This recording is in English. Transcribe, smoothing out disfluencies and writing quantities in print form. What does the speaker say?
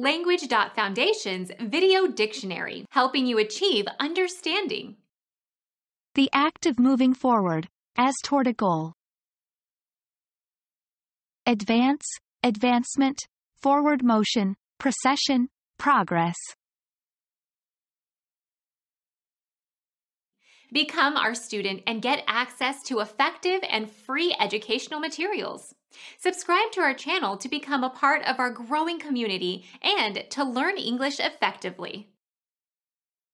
Language.Foundation's Video Dictionary, helping you achieve understanding. The act of moving forward, as toward a goal. Advance, advancement, forward motion, procession, progress. Become our student and get access to effective and free educational materials. Subscribe to our channel to become a part of our growing community and to learn English effectively.